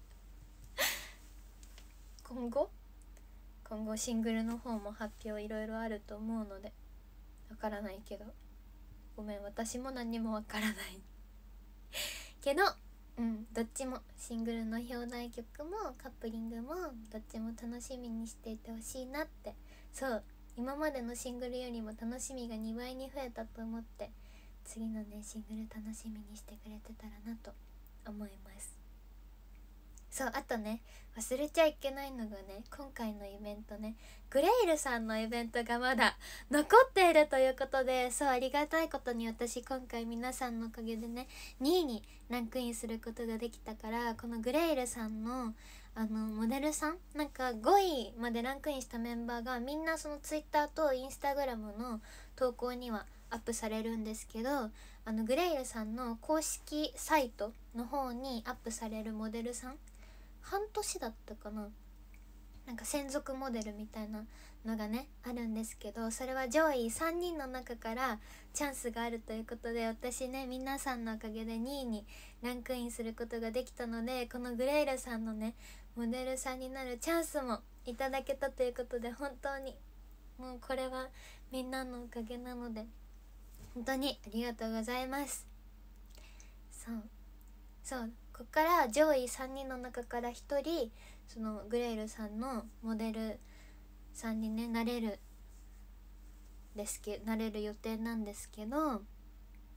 [SPEAKER 1] 今後今後シングルの方も発表いろいろあると思うのでわからないけどごめん私も何もわからないけどうんどっちもシングルの表題曲もカップリングもどっちも楽しみにしていてほしいなって、そう今までのシングルよりも楽しみがにばいに増えたと思って、次のねシングル楽しみにしてくれてたらなと思います。そうあとね忘れちゃいけないのがね、今回のイベントねグレイルさんのイベントがまだ残っているということで、そうありがたいことに私今回皆さんのおかげでねにいにランクインすることができたから、このグレイルさんのあのモデルさんなんかごいまでランクインしたメンバーがみんなそのツイッターとインスタグラムの投稿にはアップされるんですけど、あのグレイルさんの公式サイトの方にアップされるモデルさん半年だったかな、なんか専属モデルみたいなのがねあるんですけど、それは上位さんにんの中からチャンスがあるということで、私ね皆さんのおかげでにいにランクインすることができたので、このグレイルさんのねモデルさんになるチャンスもいただけたということで、本当にもうこれはみんなのおかげなので本当にありがとうございます。そうそうここから上位さんにんの中からひとりそのグレイルさんのモデルさんにねなれるですけなれる予定なんですけど、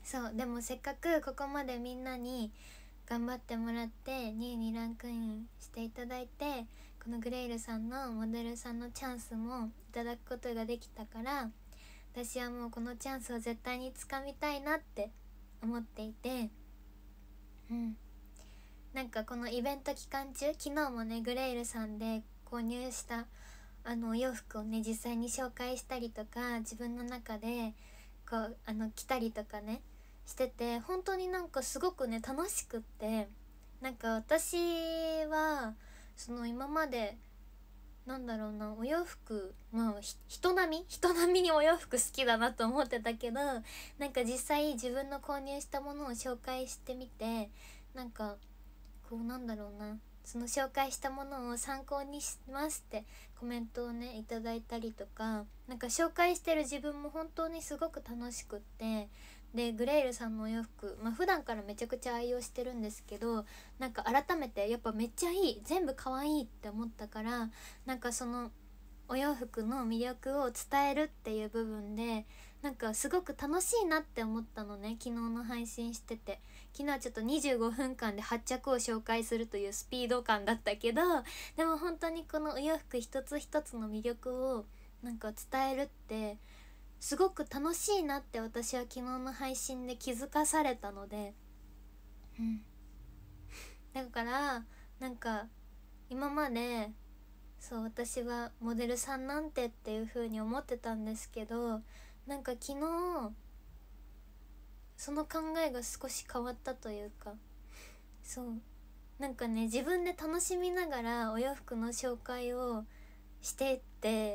[SPEAKER 1] そうでもせっかくここまでみんなに頑張ってもらってにいにランクインしていただいて、このグレイルさんのモデルさんのチャンスもいただくことができたから、私はもうこのチャンスを絶対につかみたいなって思っていて、うんなんかこのイベント期間中、昨日もねグレイルさんで購入したあのお洋服をね実際に紹介したりとか、自分の中でこうあの着たりとかねしてて、本当になんかすごくね楽しくって、なんか私はその今までなんだろうな、お洋服まあ人並み人並みにお洋服好きだなと思ってたけど、なんか実際自分の購入したものを紹介してみて、なんかこうなんだろうな、その紹介したものを参考にしますってコメントをねいただいたりとか、なんか紹介してる自分も本当にすごく楽しくって、でグレイルさんのお洋服、まあ普段からめちゃくちゃ愛用してるんですけど、なんか改めてやっぱめっちゃいい、全部可愛いって思ったから、なんかそのお洋服の魅力を伝えるっていう部分でなんかすごく楽しいなって思ったのね、昨日の配信してて。昨日はちょっとにじゅうごふんかんではっ着を紹介するというスピード感だったけど、でも本当にこのお洋服一つ一つの魅力をなんか伝えるってすごく楽しいなって私は昨日の配信で気づかされたので、うんだからなんか今までそう私はモデルさんなんてっていう風に思ってたんですけど、なんか昨日その考えが少し変わったというか、そうなんかね自分で楽しみながらお洋服の紹介をしていって、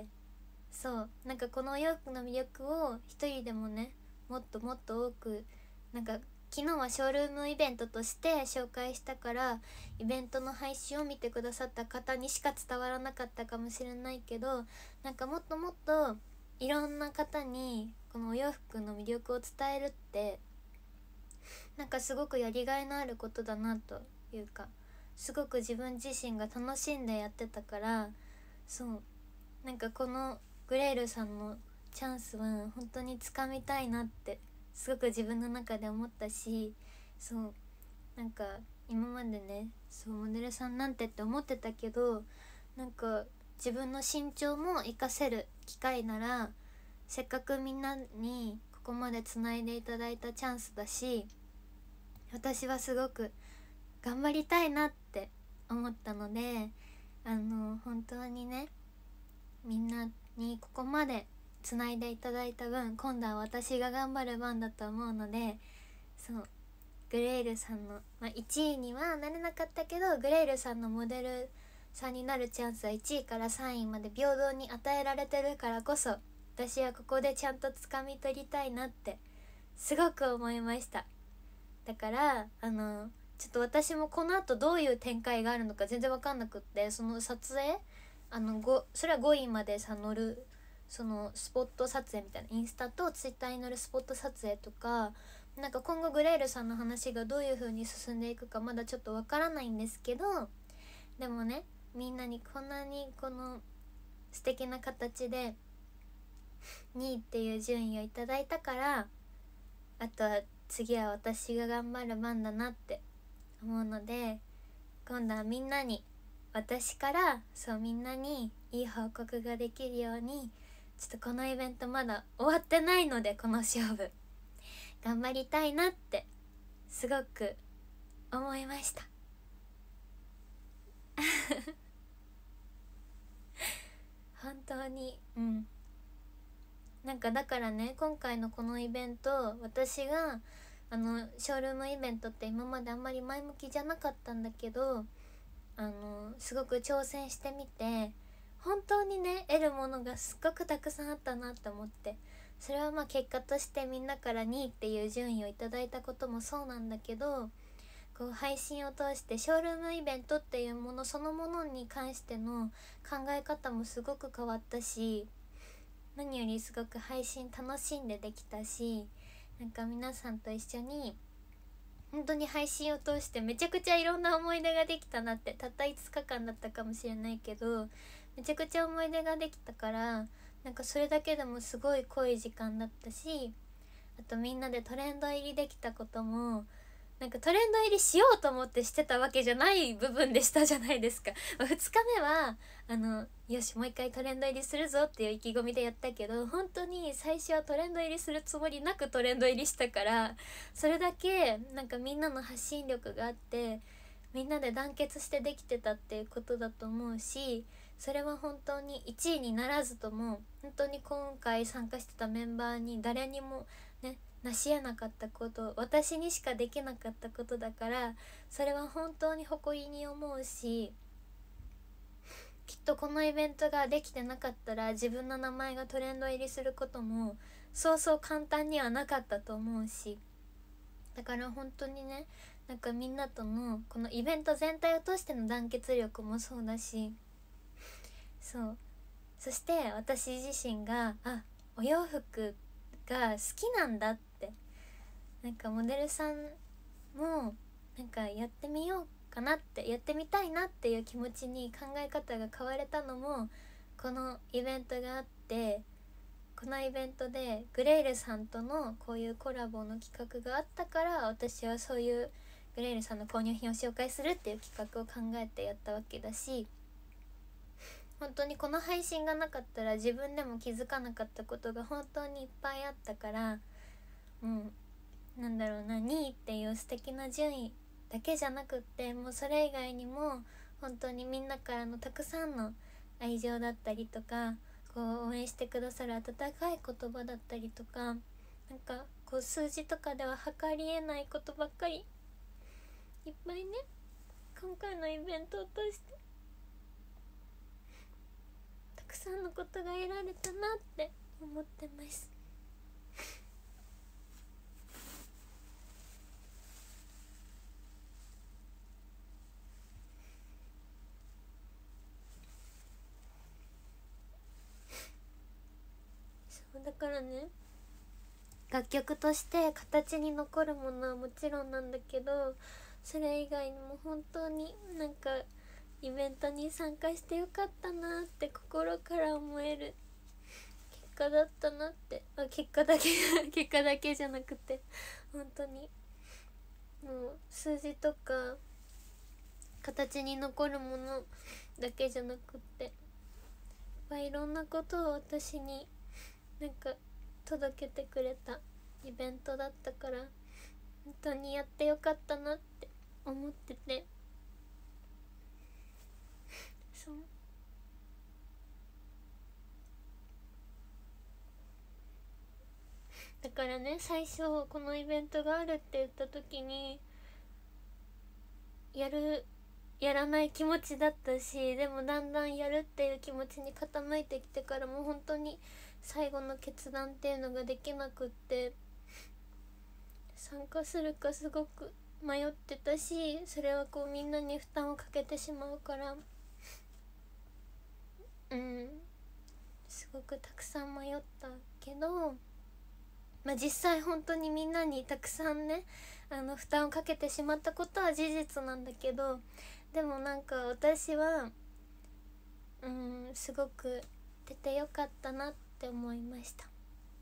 [SPEAKER 1] そうなんかこのお洋服の魅力を一人でもねもっともっと多く、なんか昨日はショールームイベントとして紹介したから、イベントの配信を見てくださった方にしか伝わらなかったかもしれないけど、なんかもっともっといろんな方にこのお洋服の魅力を伝えるってなんかすごくやりがいのあることだなというか、すごく自分自身が楽しんでやってたから、そうなんかこのグレイルさんのチャンスは本当につかみたいなってすごく自分の中で思ったし、そうなんか今までねそうモデルさんなんてって思ってたけど、なんか自分の身長も活かせる機会なら、せっかくみんなにここまでつないでいただいたチャンスだし、私はすごく頑張りたいなって思ったので、あの本当にねみんなにここまでつないでいただいた分、今度は私が頑張る番だと思うので、そうグレイルさんの、まあ、いちいにはなれなかったけど、グレイルさんのモデルさんになるチャンスはいちいからさんいまで平等に与えられてるからこそ、私はここでちゃんと掴み取りたいなってすごく思いました。だからあのちょっと私もこの後どういう展開があるのか全然分かんなくって、その撮影あのごそれはごいまでさ乗るそのスポット撮影みたいな、インスタとツイッターに載るスポット撮影とか、なんか今後グレイルさんの話がどういう風に進んでいくかまだちょっとわからないんですけど、でもねみんなにこんなにこの素敵な形でにいっていう順位をいただいたから、あとは次は私が頑張る番だなって思うので、今度はみんなに私からそうみんなにいい報告ができるように、ちょっとこのイベントまだ終わってないので、この勝負頑張りたいなってすごく思いました本当にうんなんかだからね、今回のこのイベント、私があのショールームイベントって今まであんまり前向きじゃなかったんだけど、あのすごく挑戦してみて本当にね得るものがすっごくたくさんあったなって思って、それはまあ結果としてみんなからにいっていう順位をいただいたこともそうなんだけど、こう配信を通してショールームイベントっていうものそのものに関しての考え方もすごく変わったし、何よりすごく配信楽しんでできたし、なんか皆さんと一緒に本当に配信を通してめちゃくちゃいろんな思い出ができたなって、たったいつかかんだったかもしれないけどめちゃくちゃ思い出ができたから、なんかそれだけでもすごい濃い時間だったし、 あとみんなでトレンド入りできたことも、なんかトレンド入りしようと思ってしてたわけじゃない部分でしたじゃないですか。ふつかめはあのよしもう一回トレンド入りするぞっていう意気込みでやったけど、本当に最初はトレンド入りするつもりなくトレンド入りしたから、それだけなんかみんなの発信力があってみんなで団結してできてたっていうことだと思うし、それは本当にいちいにならずとも本当に今回参加してたメンバーに誰にもね成し得なかったこと、私にしかできなかったことだから、それは本当に誇りに思うし、きっとこのイベントができてなかったら自分の名前がトレンド入りすることもそうそう簡単にはなかったと思うし、だから本当にね、なんかみんなとのこのイベント全体を通しての団結力もそうだし、そうそして私自身があお洋服が好きなんだって、なんかモデルさんもなんかやってみようかなって、やってみたいなっていう気持ちに考え方が変われたのもこのイベントがあって、このイベントでグレイルさんとのこういうコラボの企画があったから、私はそういうグレイルさんの購入品を紹介するっていう企画を考えてやったわけだし、本当にこの配信がなかったら自分でも気づかなかったことが本当にいっぱいあったから、もうなんだろうな、にいっていう素敵な順位だけじゃなくって、もうそれ以外にも本当にみんなからのたくさんの愛情だったりとか、こう応援してくださる温かい言葉だったりとか、なんかこう数字とかでは測りえないことばっかりいっぱいね、今回のイベントを通してたくさんのことが得られたなって思ってます。そうだからね、楽曲として形に残るものはもちろんなんだけど、それ以外にも本当になんかイベントに参加してよかったなって心から思える結果だったなって、あ結果だけ結果だけじゃなくて、本当にもう数字とか形に残るものだけじゃなくって、まあ、いろんなことを私になんか届けてくれたイベントだったから、本当にやってよかったなって思ってて、そうだからね、最初このイベントがあるって言った時にやるやらない気持ちだったし、でもだんだんやるっていう気持ちに傾いてきてからも本当に最後の決断っていうのができなくって、参加するかすごく迷ってたし、それはこうみんなに負担をかけてしまうから、うんすごくたくさん迷ったけど、まあ実際本当にみんなにたくさんねあの負担をかけてしまったことは事実なんだけど、でもなんか私はうんすごく出てよかったなって思いました。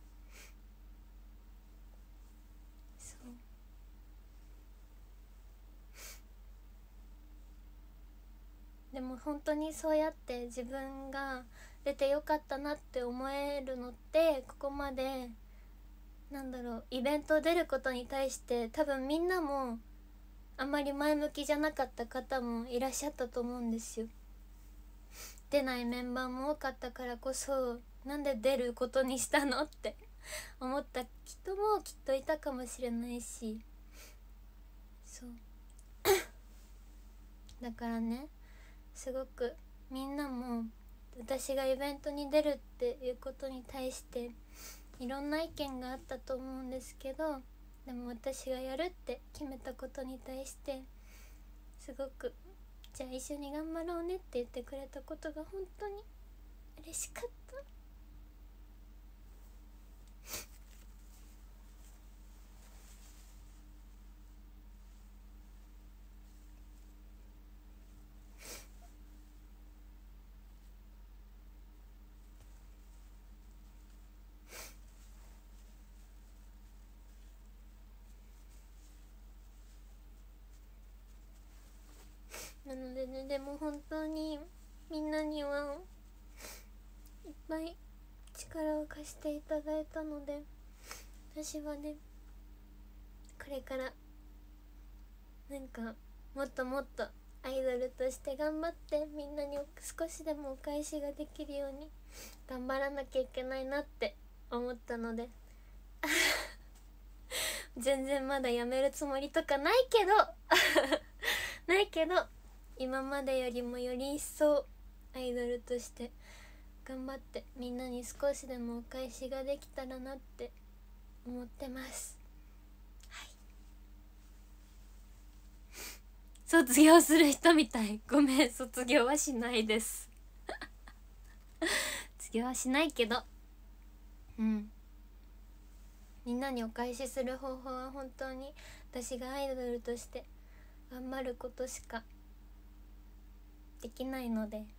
[SPEAKER 1] そうでも本当にそうやって自分が出てよかったなって思えるのって、ここまでなんだろうイベント出ることに対して多分みんなもあんまり前向きじゃなかった方もいらっしゃったと思うんですよ。出ないメンバーも多かったからこそ、なんで出ることにしたのって思った人もきっといたかもしれないし、そうだからね、すごくみんなも私がイベントに出るっていうことに対していろんな意見があったと思うんですけど、でも私がやるって決めたことに対してすごくじゃあ一緒に頑張ろうねって言ってくれたことが本当に嬉しかった。 でも本当にみんなにはいっぱい力を貸していただいたので、私はねこれからなんかもっともっとアイドルとして頑張って、みんなに少しでもお返しができるように頑張らなきゃいけないなって思ったので全然まだやめるつもりとかないけどないけど今までよりもより一層アイドルとして頑張ってみんなに少しでもお返しができたらなって思ってます。はい、卒業する人みたい。ごめん、卒業はしないです卒業はしないけど、うんみんなにお返しする方法は本当に私がアイドルとして頑張ることしかできないので、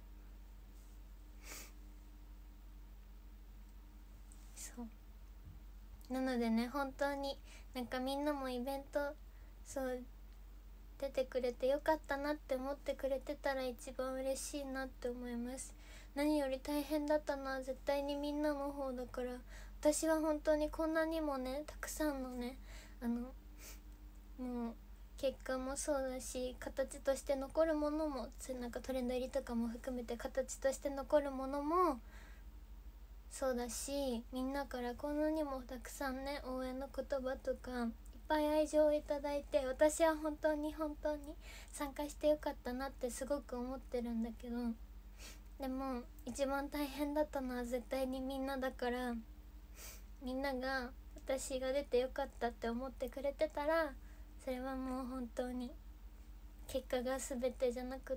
[SPEAKER 1] そうなのでね、本当になんかみんなもイベントそう出てくれてよかったなって思ってくれてたら一番嬉しいなって思います。何より大変だったのは絶対にみんなの方だから、私は本当にこんなにもねたくさんのねあのもう結果もそうだし、形として残るものもなんかトレンド入りとかも含めて形として残るものもそうだし、みんなからこんなにもたくさんね応援の言葉とかいっぱい愛情をいただいて、私は本当に本当に参加してよかったなってすごく思ってるんだけど、でも一番大変だったのは絶対にみんなだから、みんなが私が出てよかったって思ってくれてたら、それはもう本当に結果が全てじゃなくって、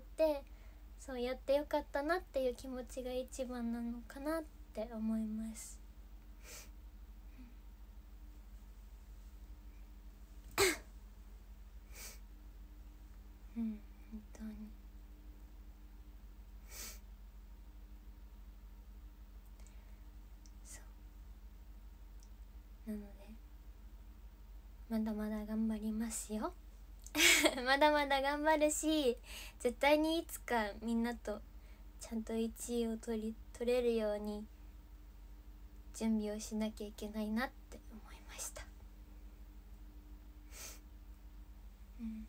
[SPEAKER 1] そうやってよかったなっていう気持ちが一番なのかなって思います。うん本当にそうなのでまだまだ頑張りますよまだまだ頑張るし、絶対にいつかみんなとちゃんといちいを取り取れるように準備をしなきゃいけないなって思いました。うん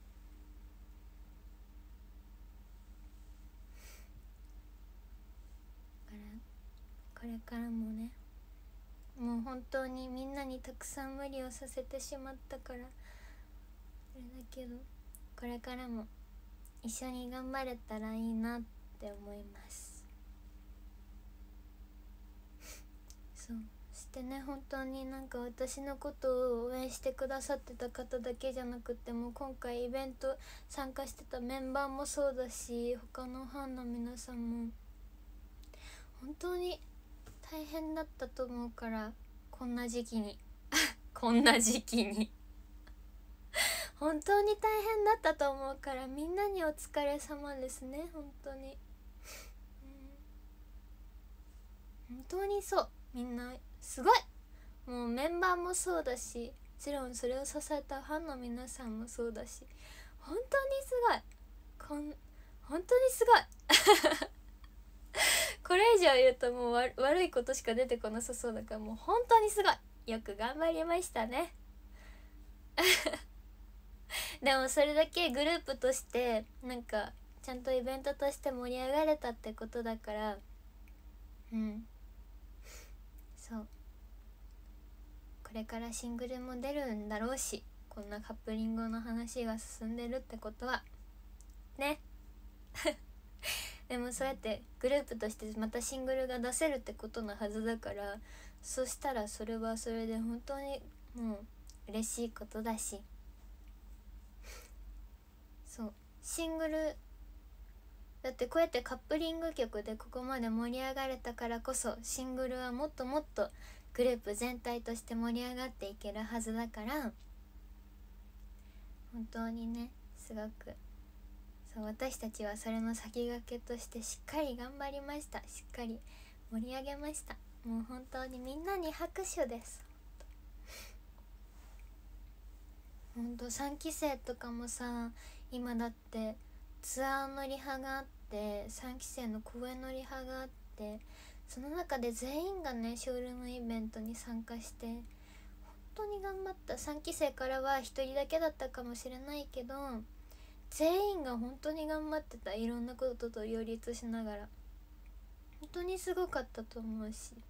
[SPEAKER 1] だからこれからもね、もう本当にみんなにたくさん無理をさせてしまったからあれだけど、これからも一緒に頑張れたらいいなって思います。そうそしてね、本当になんか私のことを応援してくださってた方だけじゃなくても、今回イベント参加してたメンバーもそうだし、他のファンの皆さんも本当に大変だったと思うから、こんな時期にこんな時期に本当に大変だったと思うから、みんなにお疲れ様ですね本当に、うん、本当にそうみんなすごい、もうメンバーもそうだし、もちろんそれを支えたファンの皆さんもそうだし、本当にすごい、こん本当にすごいこれ以上言うともうわ悪いことしか出てこなさそうだから、もう本当にすごい、よく頑張りましたねでもそれだけグループとしてなんかちゃんとイベントとして盛り上がれたってことだから、うんそうこれからシングルも出るんだろうし、こんなカップリングの話が進んでるってことはねでもそうやってグループとしてまたシングルが出せるってことなはずだから、そしたらそれはそれで本当にもう嬉しいことだし、そうシングルだってこうやってカップリング曲でここまで盛り上がれたからこそ、シングルはもっともっとグループ全体として盛り上がっていけるはずだから、本当にねすごくそう私たちはそれの先駆けとしてしっかり頑張りました。しっかり盛り上げました。もう本当にみんなに拍手です。本当さんき生とかもさ、今だってツアーのリハがあってさんき生の公演のリハがあって、その中で全員がねショールームイベントに参加して本当に頑張った。さんき生からはひとりだけだったかもしれないけど全員が本当に頑張ってた。いろんなことと両立しながら本当にすごかったと思うし、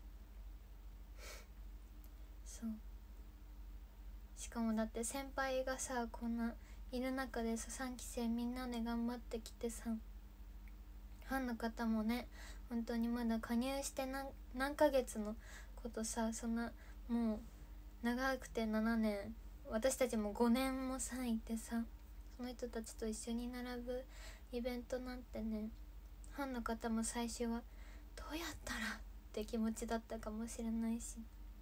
[SPEAKER 1] そうしかもだって先輩がさこんないる中でささんき生みんなで頑張ってきてさ、ファンの方もね本当にまだ加入して何何ヶ月のことさ、そんなもう長くてななねん、私たちもごねんもさいてさ、その人たちと一緒に並ぶイベントなんてね、ファンの方も最初はどうやったらって気持ちだったかもしれないし、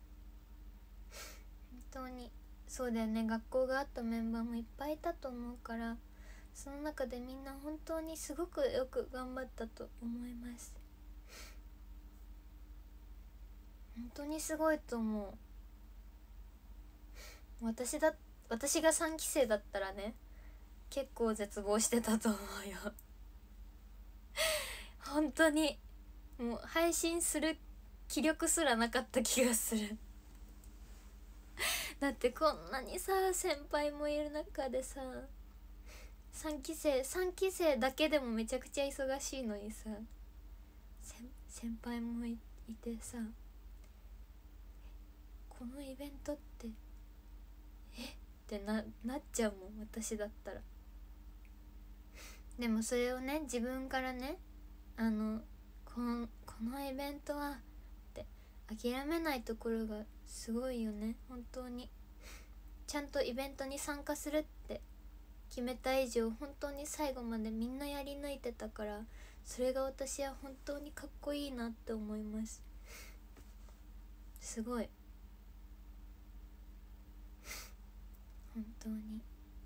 [SPEAKER 1] 本当にそうだよね。学校があったメンバーもいっぱいいたと思うから、その中でみんな本当にすごくよく頑張ったと思います。本当にすごいと思う。私だ私がさんき生だったらね結構絶望してたと思うよ本当にもう配信する気力すらなかった気がするだってこんなにさ先輩もいる中でさ、さんき生さんき生だけでもめちゃくちゃ忙しいのにさ、先輩も い, いてさ、このイベントってえってななっちゃうもん私だったら。でもそれをね自分からねあのこのこのイベントはって諦めないところがすごいよね。本当にちゃんとイベントに参加するって決めた以上本当に最後までみんなやり抜いてたから、それが私は本当にかっこいいなって思います。すごい本当に本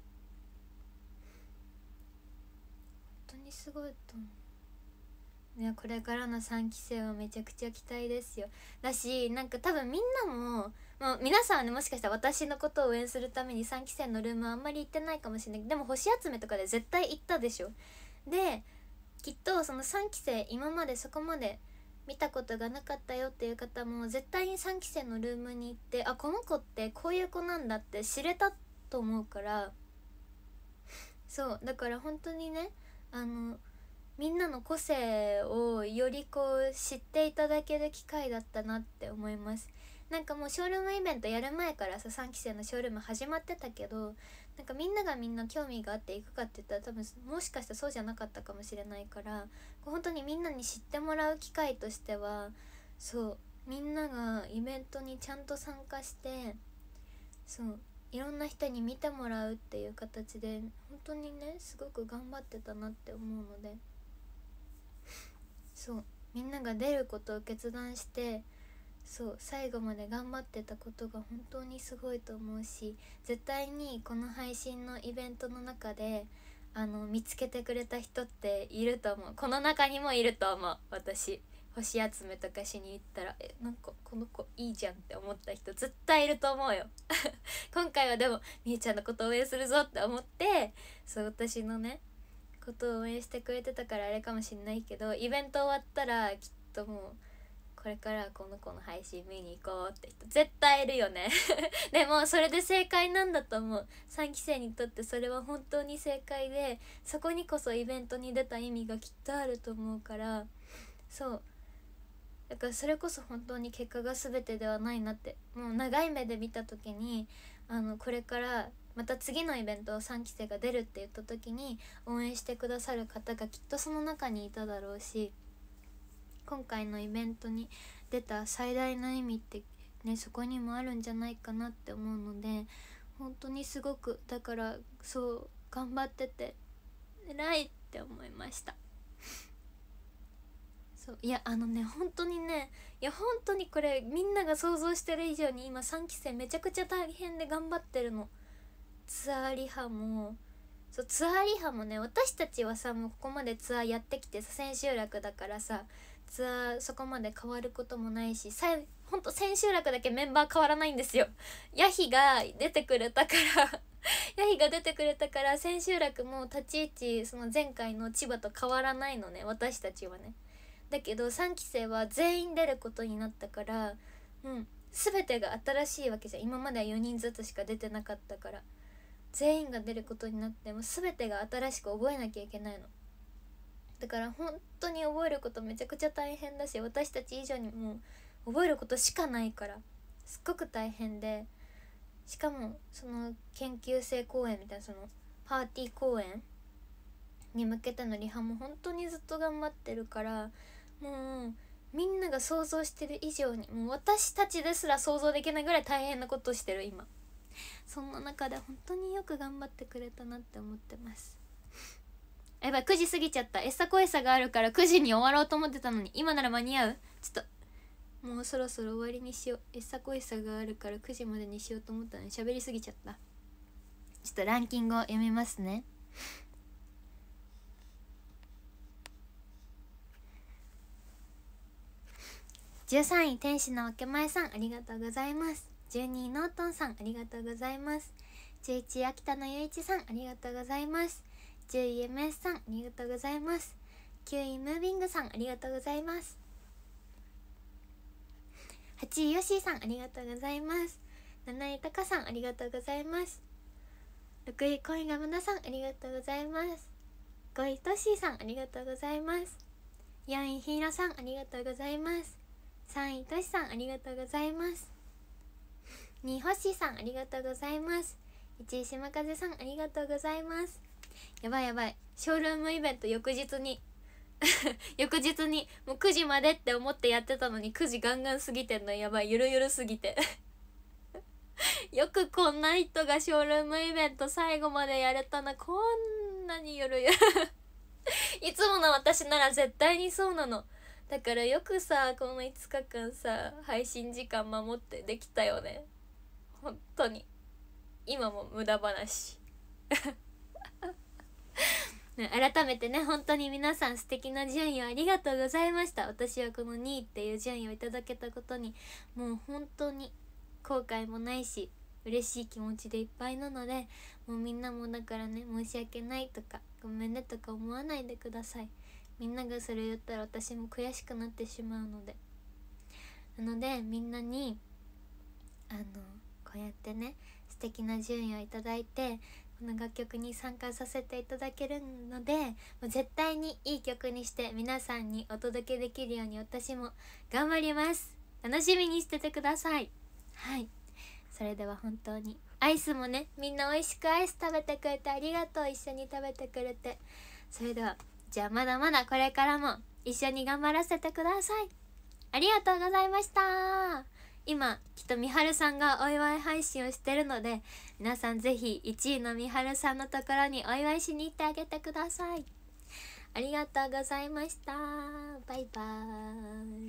[SPEAKER 1] 当にすごいと思う。いやこれからのさんき生はめちゃくちゃ期待ですよ。だしなんか多分みんなももう皆さんはねもしかしたら私のことを応援するためにさんき生のルームはあんまり行ってないかもしれない。でも星集めとかで絶対行ったでしょ。できっとそのさんき生今までそこまで見たことがなかったよっていう方も絶対にさんき生のルームに行って、あこの子ってこういう子なんだって知れたと思うから、そうだから本当にねあのみんなの個性をよりこう知っていただける機会だったなって思います。なんかもうショールームイベントやる前からささんき生のショールーム始まってたけど、なんかみんながみんな興味があって行くかって言ったら多分もしかしたらそうじゃなかったかもしれないから、本当にみんなに知ってもらう機会としてはそうみんながイベントにちゃんと参加してそういろんな人に見てもらうっていう形で本当にねすごく頑張ってたなって思うので、そうみんなが出ることを決断してそう最後まで頑張ってたことが本当にすごいと思うし、絶対にこの配信のイベントの中であの見つけてくれた人っていると思う。この中にもいると思う。私星集めとかしに行ったらえなんかこの子いいじゃんって思った人絶対いると思うよ今回はでもみえちゃんのことを応援するぞって思ってそう私のねことを応援してくれてたからあれかもしんないけど、イベント終わったらきっともうこれからこの子の配信見に行こうって人絶対いるよねでもそれで正解なんだと思う。さんき生にとってそれは本当に正解で、そこにこそイベントに出た意味がきっとあると思うから、そうだからそれこそ本当に結果が全てではないなって、もう長い目で見た時にあのこれからまた次のイベントをさんき生が出るって言った時に応援してくださる方がきっとその中にいただろうし、今回のイベントに出た最大の意味ってねそこにもあるんじゃないかなって思うので、本当にすごくだからそう頑張ってて偉いって思いましたそういやあのね本当にねいや本当にこれみんなが想像してる以上に今さんき生めちゃくちゃ大変で頑張ってるの。ツアーリハもそうツアーリハもね私たちはさもうここまでツアーやってきてさ千秋楽だからさツアーそこまで変わることもないし、さほんと千秋楽だけメンバー変わらないんですよ。ヤヒが出てくれたからヤヒが出てくれたから千秋楽も立ち位置その前回の千葉と変わらないのね、私たちはね。だけどさんき生は全員出ることになったから、うん全てが新しいわけじゃん。今まではよにんずつしか出てなかったから、全員が出ることになっても全てが新しく覚えなきゃいけないの。だから本当に覚えることめちゃくちゃ大変だし、私たち以上にもう覚えることしかないからすっごく大変で、しかもその研究生公演みたいなそのパーティー公演に向けてのリハも本当にずっと頑張ってるから、もうみんなが想像してる以上に、もう私たちですら想像できないぐらい大変なことをしてる今。そんな中で本当によく頑張ってくれたなって思ってます。やばい、くじ過ぎちゃった。エッサコエッサがあるからくじに終わろうと思ってたのに、今なら間に合う？ちょっともうそろそろ終わりにしよう。エッサコエッサがあるからくじまでにしようと思ったのに喋りすぎちゃった。ちょっとランキングを読みますね。じゅうさんい天使の分け前さん、ありがとうございます。じゅうにいノートンさん、ありがとうございます。じゅういちい秋田のゆういちさん、ありがとうございます。じゅうい エムエス さん、ありがとうございます。きゅういムービングさん、ありがとうございます。はちいヨッシーさん、ありがとうございます。なないたかさん、ありがとうございます。ろくい恋がむなさん、ありがとうございます。ごいトッシーさん、ありがとうございます。よんいヒーローさん、ありがとうございます。さんいトシさん、ありがとうございます。にいホッシーさん、ありがとうございます。いちい島風さん、ありがとうございます。やばいやばい、ショールームイベント翌日に翌日にもうくじまでって思ってやってたのにくじガンガン過ぎてんの。やばい、ゆるゆるすぎてよくこんな人がショールームイベント最後までやれたな。こんなにゆるゆるいつもの私なら絶対にそうなの。だからよくさこのいつかかんさ配信時間守ってできたよね。本当に今も無駄話改めてね、本当に皆さん素敵な順位をありがとうございました。私はこのにいっていう順位をいただけたことにもう本当に後悔もないし嬉しい気持ちでいっぱいなので、もうみんなもだからね、申し訳ないとかごめんねとか思わないでください。みんながそれ言ったら私も悔しくなってしまうので。なのでみんなにあのこうやってね素敵な順位をいただいてこの楽曲に参加させていただけるので、もう絶対にいい曲にして皆さんにお届けできるように私も頑張ります。楽しみにしててください。はい、それでは本当にアイスもね、みんな美味しくアイス食べてくれてありがとう。一緒に食べてくれて。それではじゃあまだまだこれからも一緒に頑張らせてください。ありがとうございました。今きっとみはるさんがお祝い配信をしてるので、皆さんぜひいちいのみはるさんのところにお祝いしに行ってあげてください。ありがとうございました。バイバーイ。